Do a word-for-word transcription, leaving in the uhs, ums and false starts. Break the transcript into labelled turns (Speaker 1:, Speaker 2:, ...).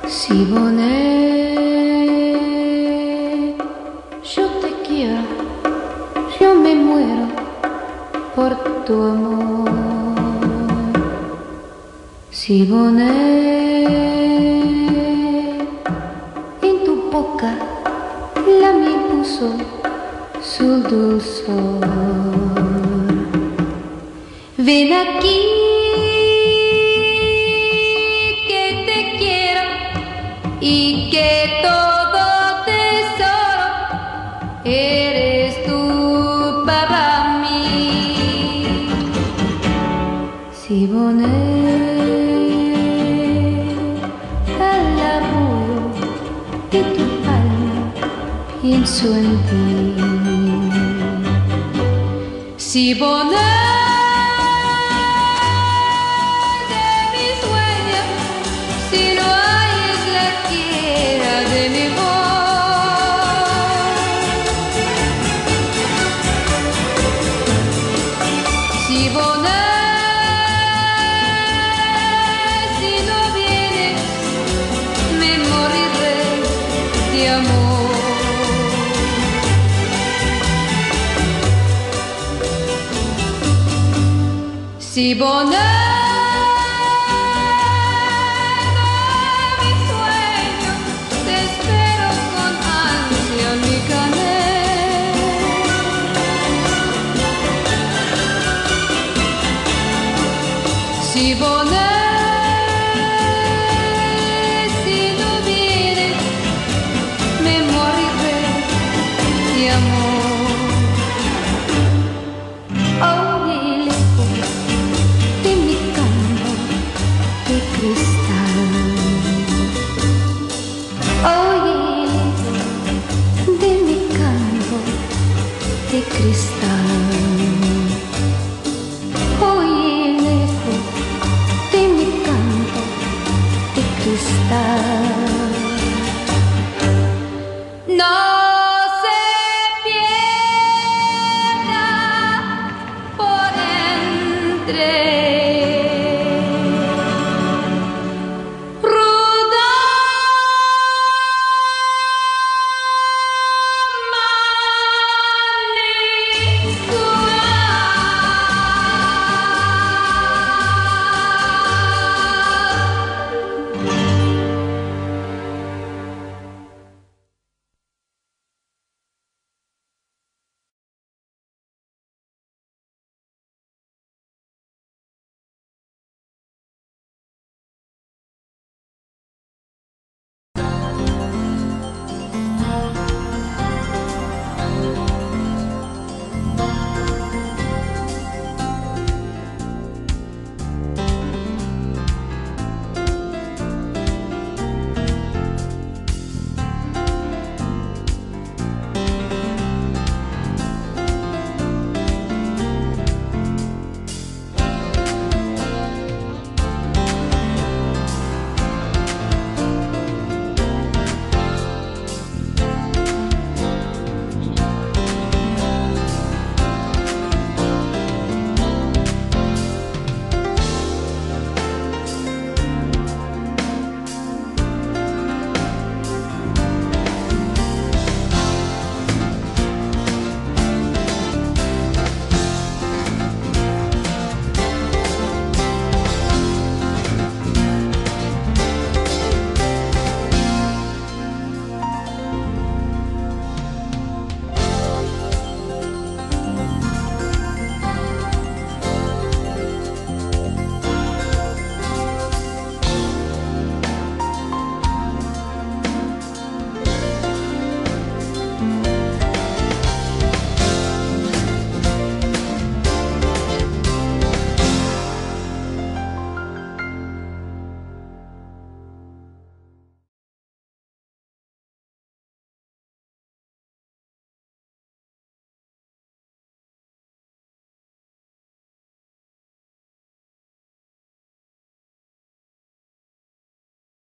Speaker 1: Si Bonet, yo te quiero, yo me muero por tu amor. Si Bonet, en tu boca la mi puso su dulzor. Ven aquí que te quiero y que todo tesoro eres tú para mí. Si Bonet, al arrullo de tu palma pienso en ti. Si Bonet, si no hay es la quiera de mi voz. Si Bonet, si no vienes, me moriré de amor. Si Bonet, si Bonet, si no vienes, me moriré de amor.